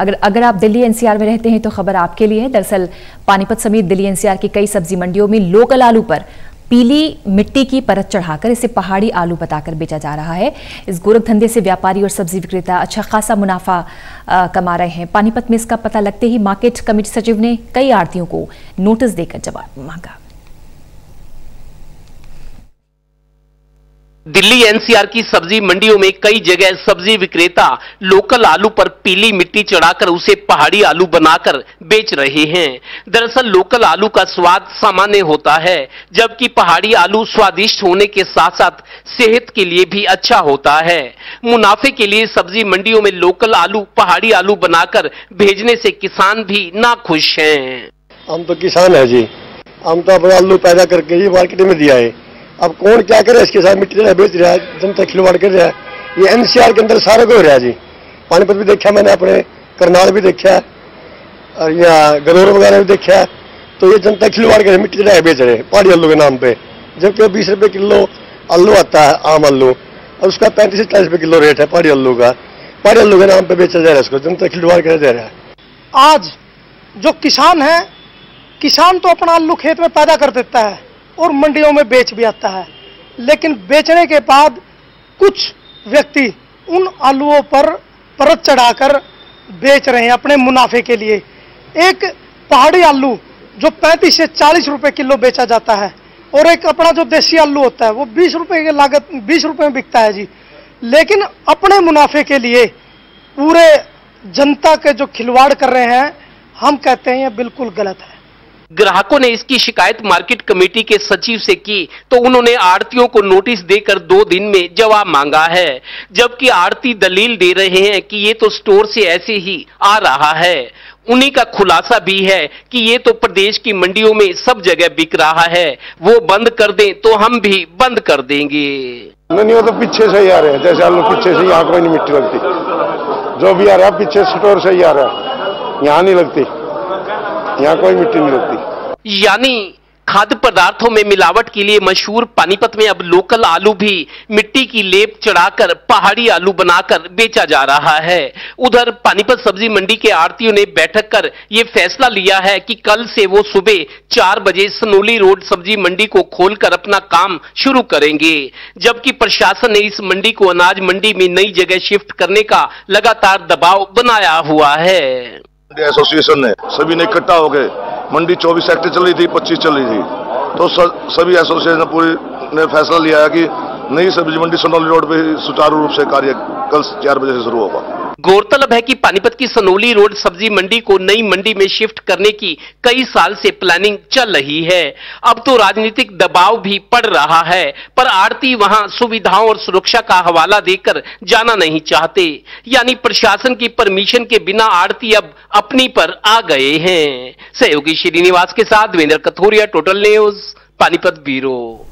अगर आप दिल्ली एनसीआर में रहते हैं तो खबर आपके लिए है। दरअसल पानीपत समेत दिल्ली एनसीआर की कई सब्जी मंडियों में लोकल आलू पर पीली मिट्टी की परत चढ़ाकर इसे पहाड़ी आलू बताकर बेचा जा रहा है। इस गोरख धंधे से व्यापारी और सब्जी विक्रेता अच्छा खासा मुनाफा कमा रहे हैं। पानीपत में इसका पता लगते ही मार्केट कमेटी सचिव ने कई आढ़तियों को नोटिस देकर जवाब मांगा। दिल्ली एनसीआर की सब्जी मंडियों में कई जगह सब्जी विक्रेता लोकल आलू पर पीली मिट्टी चढ़ाकर उसे पहाड़ी आलू बनाकर बेच रहे हैं। दरअसल लोकल आलू का स्वाद सामान्य होता है, जबकि पहाड़ी आलू स्वादिष्ट होने के साथ साथ सेहत के लिए भी अच्छा होता है। मुनाफे के लिए सब्जी मंडियों में लोकल आलू पहाड़ी आलू बनाकर भेजने से किसान भी नाखुश हैं। हम तो किसान है जी, हम तो अपना आलू पैदा करके ही मार्केट में दिया है। अब कौन क्या करे, इसके साथ मिट्टी बेच रहा है, जनता खिलवाड़ कर रहा है। ये एनसीआर के अंदर सारा को हो रहा है जी। पानीपत भी देखा मैंने, अपने करनाल भी देखा और यहाँ गलोर वगैरह भी देखा। तो ये जनता खिलवाड़ कर मिट्टी बेच रहे हैं पहाड़ी आलू के नाम पे, जबकि 20 रुपए किलो आलू आता है आम आलू, और उसका 35 से 40 रुपए किलो रेट है पहाड़ी आलू का। पहाड़ी आलू के नाम पे बेचा जा रहा है, इसको जनता खिलवाड़ कर दे रहा है। आज जो किसान है, किसान तो अपना आलू खेत में पैदा कर देता है और मंडियों में बेच भी आता है, लेकिन बेचने के बाद कुछ व्यक्ति उन आलूओं पर परत चढ़ाकर बेच रहे हैं अपने मुनाफे के लिए। एक पहाड़ी आलू जो 35 से 40 रुपए किलो बेचा जाता है, और एक अपना जो देसी आलू होता है वो 20 रुपए की लागत 20 रुपए में बिकता है जी। लेकिन अपने मुनाफे के लिए पूरे जनता के जो खिलवाड़ कर रहे हैं, हम कहते हैं ये बिल्कुल गलत है। ग्राहकों ने इसकी शिकायत मार्केट कमेटी के सचिव से की तो उन्होंने आढ़तियों को नोटिस देकर 2 दिन में जवाब मांगा है, जबकि आढ़ती दलील दे रहे हैं कि ये तो स्टोर से ऐसे ही आ रहा है। उन्हीं का खुलासा भी है कि ये तो प्रदेश की मंडियों में सब जगह बिक रहा है, वो बंद कर दें तो हम भी बंद कर देंगे। नहीं, वो तो पीछे से ही आ रहे हैं, जैसे आलू पीछे से यहाँ कोई नहीं मिट्टी लगती, जो भी आ रहा है पीछे स्टोर से ही आ रहा है, यहाँ नहीं लगती, यहाँ कोई मिट्टी नहीं लगती। यानी खाद्य पदार्थों में मिलावट के लिए मशहूर पानीपत में अब लोकल आलू भी मिट्टी की लेप चढ़ाकर पहाड़ी आलू बनाकर बेचा जा रहा है। उधर पानीपत सब्जी मंडी के आढ़तियों ने बैठक कर ये फैसला लिया है कि कल से वो सुबह 4 बजे सनोली रोड सब्जी मंडी को खोलकर अपना काम शुरू करेंगे, जबकि प्रशासन ने इस मंडी को अनाज मंडी में नई जगह शिफ्ट करने का लगातार दबाव बनाया हुआ है। एसोसिएशन ने सभी ने इकट्ठा हो गए, मंडी 24 सेक्टर चल रही थी, 25 चल रही थी, तो सभी एसोसिएशन पूरी ने फैसला लिया है कि नई सब्जी मंडी सनोली रोड पे सुचारू रूप से कार्य कल 4 बजे से शुरू होगा। गौरतलब है कि पानीपत की सनोली रोड सब्जी मंडी को नई मंडी में शिफ्ट करने की कई साल से प्लानिंग चल रही है। अब तो राजनीतिक दबाव भी पड़ रहा है, पर आढ़ती वहां सुविधाओं और सुरक्षा का हवाला देकर जाना नहीं चाहते। यानी प्रशासन की परमिशन के बिना आढ़ती अब अपनी पर आ गए हैं। सहयोगी श्रीनिवास के साथ Devendra Kathoria, total news, Panipat bureau.